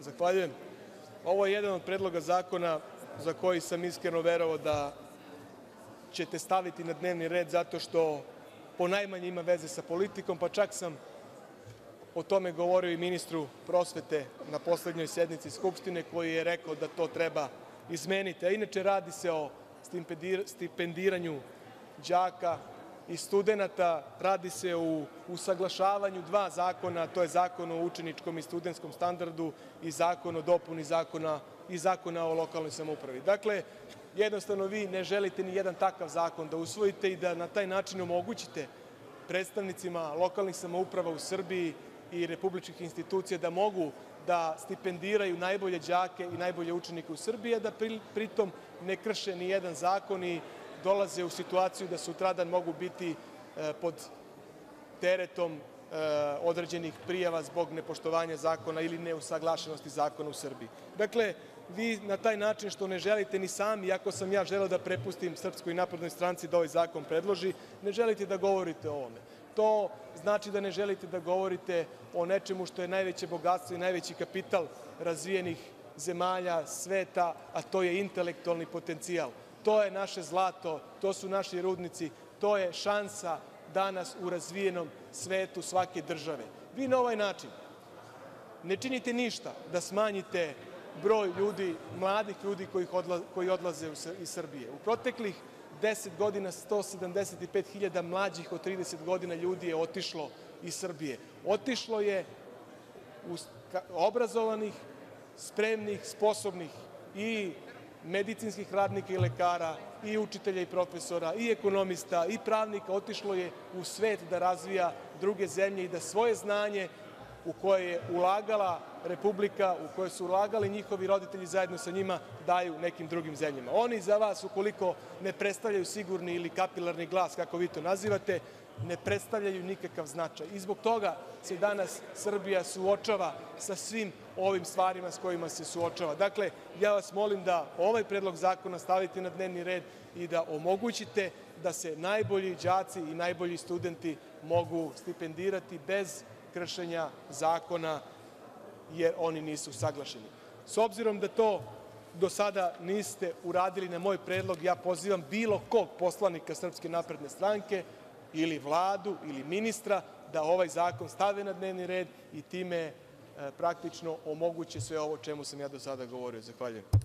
Zahvaljujem. Ovo je jedan od predloga zakona za koji sam iskreno verovao da ćete staviti na dnevni red zato što ponajmanje ima veze sa politikom, pa čak sam o tome govorio i ministru prosvete na poslednjoj sednici Skupštine, koji je rekao da to treba izmeniti. A inače, radi se o stipendiranju đaka i studenata, radi se o usaglašavanju dva zakona, a to je Zakon o učeničkom i studentskom standardu i Zakon o dopuni Zakona o lokalnoj samoupravi. Dakle, jednostavno vi ne želite ni jedan takav zakon da usvojite i da na taj način omogućite predstavnicima lokalnih samouprava u Srbiji i republičkih institucija da mogu da stipendiraju najbolje đake i najbolje učenike u Srbiji, a da pritom ne krše ni jedan zakon i dolaze u situaciju da sutradan mogu biti pod teretom određenih prijava zbog nepoštovanja zakona ili neusaglašenosti zakona u Srbiji. Dakle, vi na taj način što ne želite ni sami, iako sam ja želeo da prepustim Srpskoj naprednoj stranci da ovaj zakon predloži, ne želite da govorite o ovome. To znači da ne želite da govorite o nečemu što je najveće bogatstvo i najveći kapital razvijenih zemalja sveta, a to je intelektualni potencijal. To je naše zlato, to su naši rudnici, to je šansa danas u razvijenom svetu svake države. Vi na ovaj način ne činite ništa da smanjite broj ljudi, mladih ljudi koji odlaze iz Srbije. U proteklih 10 godina 175.000 mlađih od 30 godina ljudi je otišlo iz Srbije. Otišlo je obrazovanih, spremnih, sposobnih i medicinskih radnika i lekara i učitelja i profesora i ekonomista i pravnika, otišlo je u svet da razvija druge zemlje i da svoje znanje u koje je ulagala Republika, u koje su ulagali njihovi roditelji zajedno sa njima, daju nekim drugim zemljama. Oni za vas, ukoliko ne predstavljaju sigurni ili kapilarni glas, kako vi to nazivate, ne predstavljaju nikakav značaj. I zbog toga se danas Srbija suočava sa svim ovim stvarima s kojima se suočava. Dakle, ja vas molim da ovaj predlog zakona stavite na dnevni red i da omogućite da se najbolji đaci i najbolji studenti mogu stipendirati bez kršenja zakona, jer oni nisu usaglašeni. S obzirom da to do sada niste uradili na moj predlog, ja pozivam bilo kog poslanika Srpske napredne stranke ili Vladu ili ministra da ovaj zakon stave na dnevni red i time praktično omoguće sve ovo o čemu sam ja do sada govorio. Zahvaljujem.